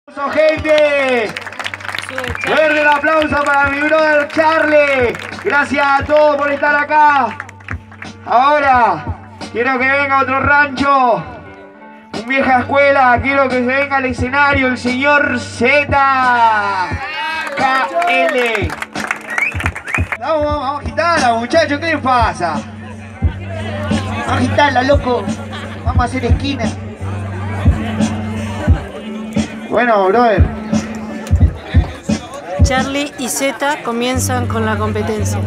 Gente, fuerte el aplauso para mi brother Charlie. Gracias a todos por estar acá. Ahora quiero que venga otro rancho, un vieja escuela. Quiero que se venga al escenario el señor ZKL. Vamos a agitarla, muchachos, ¿qué les pasa? Vamos a agitarla, loco. Vamos a hacer esquina. Bueno, brother. Charlie y Z comienzan con la competencia.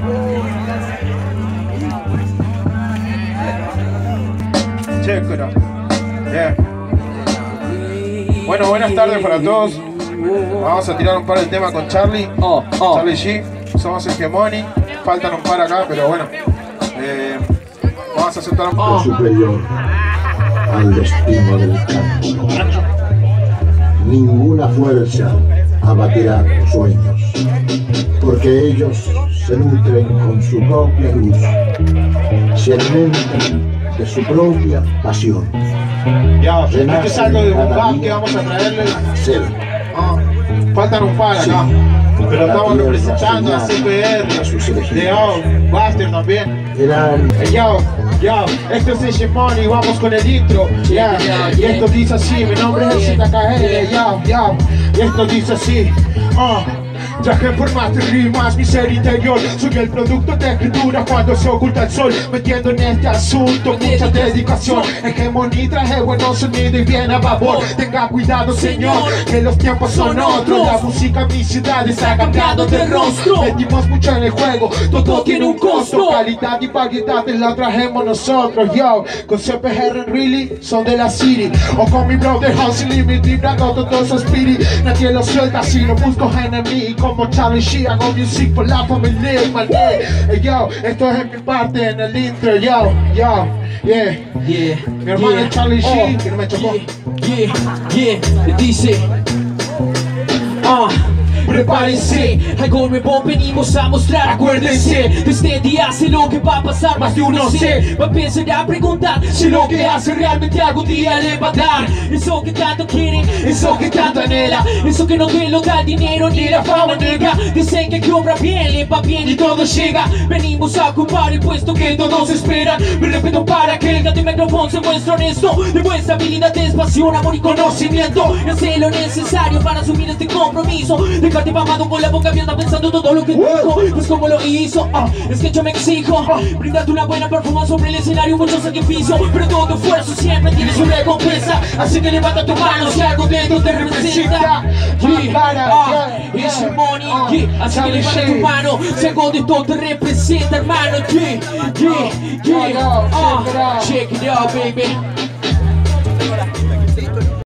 Chécora. Bien. Bueno, buenas tardes para todos. Vamos a tirar un par de temas con Charlie. Charlie G. Somos Hegemony. Faltan un par acá, pero bueno. Vamos a aceptar un poco. Superior al destino del canto. Ninguna fuerza abatirá tus sueños, porque ellos se nutren con su propia luz, se alimentan de su propia pasión. Ya, esto es algo de Bombay que vamos a traerle. Faltan un par acá, pero estamos representando a CPR, de Buster también. Yo, esto es Hegemony, vamos con el intro. Y esto dice así, mi nombre es el ZKL. Y esto dice así. Traje por más de rimas mi ser interior. Soy el producto de escritura cuando se oculta el sol. Metiendo en este asunto mucha dedicación. Hegemony traje buenos sonidos y bien a babor. Tenga cuidado, señor, que los tiempos son otros. La música en mi ciudad está cambiando de rostro. Metimos mucho en el juego, todo tiene un costo. Calidad y variedad la trajemos nosotros. Yo, con CPR Really, son de la city. O con mi brother House Limit, vibrando todos esos spirit. Nadie lo suelta si no busco enemigos. Como Charlie G, hago music for la familia, my name. Yo, esto es mi parte en el intro, yeah. Mi hermano es Charlie G, que no me chocó. Dice, prepárense, algo nuevo venimos a mostrar. Acuérdense, de este día sé lo que va a pasar. Más de uno sé, va a empezar a preguntar si lo que hace realmente algún día le va a dar. Eso que tanto quiere, eso que tanto anhela, eso que no te lo da el dinero ni la fama nega. Dicen que obra bien, le va bien y todo llega. Venimos a ocupar el puesto que todos esperan. Me respeto para que el gato y micrófono se muestre honesto. Demuestra habilidades, pasión, amor y conocimiento. Y hace lo necesario para asumir este compromiso. Dejarte mamado con la boca abierta pensando todo lo que dijo. Pues como lo hizo, es que yo me exijo brindarte una buena performance sobre el escenario, mucho sacrificio, pero todo esfuerzo siempre tiene su recompensa. Así que levanta tu mano si algo dentro te representa. Hegemony, así que levanta tu mano si algo de todo te representa, hermano. Check it out, baby.